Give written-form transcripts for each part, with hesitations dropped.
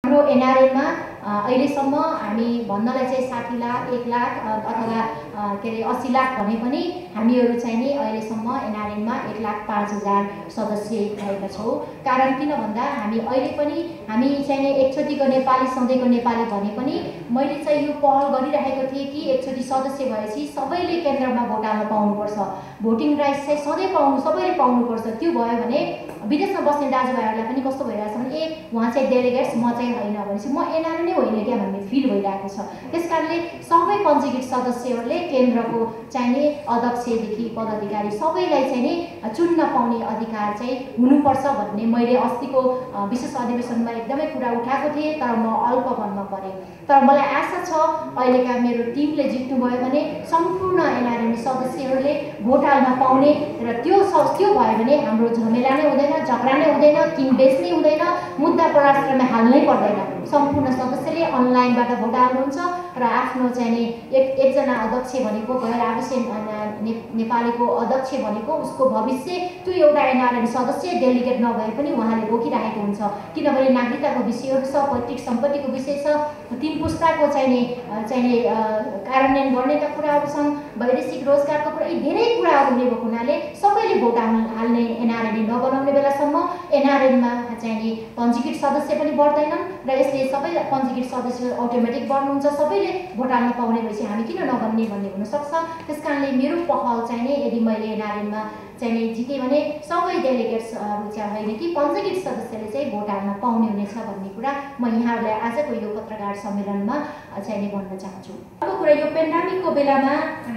हाम्रो एनआरएनमा अहिलेसम्म हामी भन्नलाई चाहिँ 60 लाख 1 लाख अथवा के अरे 80 लाख भने पनि हामीहरू चाहिँ नि अहिलेसम्म एनआरएनमा 1,05,000 सदस्य भएका छौँ। कारण किन भन्दा हामी अहिले पनि हामी चाहिँ नि एकचोटिको नेपाली सधैँको नेपाली भने पनि मैले चाहिँ यो पहल गरिरहेको थिएँ कि एकचोटि सदस्य भएपछि सबैले केन्द्रमा भोट हाल्न पाउनुपर्छ, भोटिङ राइट्स चाहिँ सधैँ सबैले पाउनुपर्छ। त्यो भयो भने विदेशमा बस्ने दाजुभाइहरूलाई पनि कस्तो भइरहेछ भने उहाँ चाहिँ डेलिगेट्स म चाहिँ होइन भनेपछि म एनआरए नै होइन क्या भन्ने फिल भइरहेको छ। त्यस कारणले सबै पञ्जीकृत सदस्यहरूले केन्द्रको चाहिने अध्यक्षदेखि पदाधिकारी सबैलाई चाहिँ नि चुन्न पाउने अधिकार चाहिँ हुनुपर्छ भन्ने मैले अस्तिको विशेष अधिवेशनमा एकदमै कुरा उठाएको थिएँ, तर म अल्पमतमा परेँ। तर मलाई आशा छ अहिलेका मेरो टिमले जित्नुभयो भने सम्पूर्ण एनआरएम सदस्यहरूले भोट हाल्न पाउने र त्यो भयो भने हाम्रो झमेला नै हुँदैन, झगडा नै हुँदैन, किन बेच नै हुँदैन, मुद्दा परराष्ट्रमा हाल्नै पर्दैन। सम्पूर्ण सदस्यले अनलाइनबाट भोट हाल्नुहुन्छ र आफ्नो चाहिँ नि एकजना अध्यक्ष भनेको गैर आवासीय नेपालीको अध्यक्ष भनेको उसको भविष्य त्यो एउटा एनआरएम सदस्य डेलिगेट नभए पनि उहाँले बोकिरहेको हुन्छ। किनभने नागरिकताको विषयहरू छ, पैतृक सम्पत्तिको विषय छ, 3 पुस्ताको चाहिँ नि कार्यान्वयन गर्नेका कुराहरू छन्, वैदेशिक रोजगारको कुरा, यी धेरै कुराहरू हुने भएको हुनाले सबैले भोट हाल्ने एनआरएन नबनाउने बेलासम्म एनआरएनमा चाहिँ नि पञ्जीकृत सदस्य पनि बढ्दैनन् र यसले सबै पञ्जीकृत सदस्य अटोमेटिक बढ्नुहुन्छ, सबैले भोट हाल्न पाउने भएपछि हामी किन नबन्ने भन्ने हुनसक्छ। त्यस कारणले मेरो पहल चाहिँ नि यदि मैले एनआरएनमा चाहिँ नि जितेँ भने सबै डेलिगेट्सहरू चाहिँ होइन कि पञ्जीकृत सदस्यले चाहिँ भोट हाल्न पाउने हुनेछ भन्ने कुरा म यहाँहरूलाई आजको यो पत्रकार सम्मेलनमा चाहिँ नि भन्न चाहन्छु। अर्को कुरा यो पेन्डेमिकको बेलामा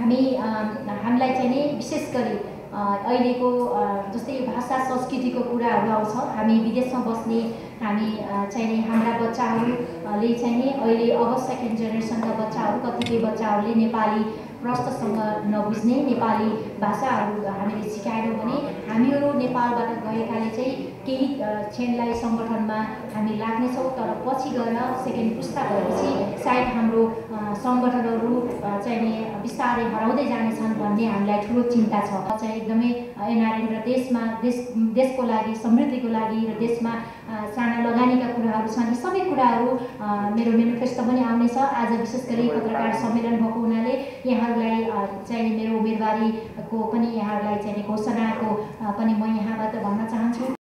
हामीलाई चाहिँ नि विशेष गरी अहिलेको जस्तै भाषा संस्कृतिको कुराहरू आउँछ। हामी विदेशमा बस्ने हामी चाहिँ नि हाम्रा बच्चाहरूले चाहिँ नि अहिले अब सेकेन्ड जेनेरेसनका बच्चाहरू कतिपय बच्चाहरूले नेपाली प्रष्टसँग नबुझ्ने नेपाली भाषाहरू हामीले सिकाएनौँ भने हामीहरू नेपालबाट गएकाले चाहिँ केही क्षणलाई सङ्गठनमा हामी लाग्नेछौँ, तर पछि गएर सेकेन्ड पुस्ता भएपछि सायद हाम्रो सङ्गठनहरू चाहिँ नि बिस्तारै हराउँदै जानेछन् भन्ने हामीलाई ठुलो चिन्ता छ। चाहिँ एकदमै एनआरएन र देशको लागि समृद्धिको लागि र देशमा साना लगानीका कुराहरू छन्, यी सबै कुराहरू मेरो मेनिफेस्टो पनि आउनेछ। आज विशेष गरी पत्रकार सम्मेलन भएको हुनाले यहाँहरूलाई चाहिँ मेरो उम्मेदवारीको पनि यहाँहरूलाई चाहिँ घोषणाको पनि म यहाँबाट भन्न चाहन्छु।